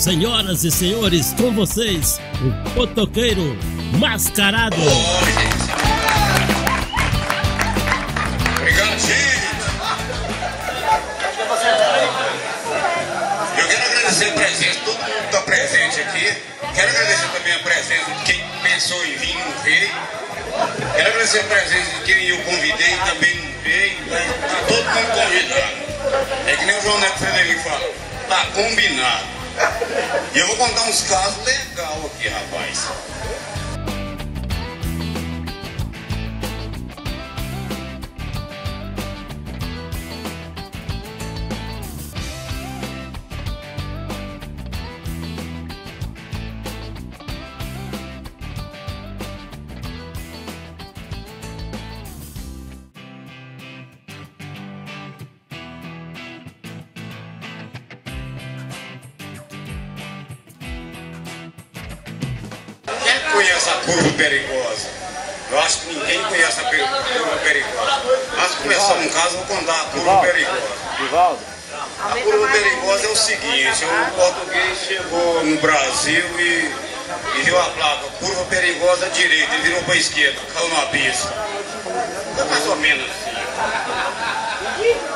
Senhoras e senhores, com vocês, o motoqueiro mascarado. Obrigado, gente. Eu quero agradecer a presença, todo mundo que está presente aqui. Quero agradecer também a presença de quem pensou em vir e não veio. Quero agradecer a presença de quem eu convidei e também não veio. Está todo mundo convidado. É que nem o João Neto Frederico fala, está combinado. E eu vou contar uns casos legais aqui, rapaz. Quem conhece a curva perigosa? Eu acho que ninguém conhece a curva perigosa. Antes de começar um caso, eu vou contar a curva perigosa. A curva perigosa é o seguinte, o português chegou no Brasil e viu a placa, curva perigosa à direita, ele virou para a esquerda, caiu no abismo. É mais ou menos assim.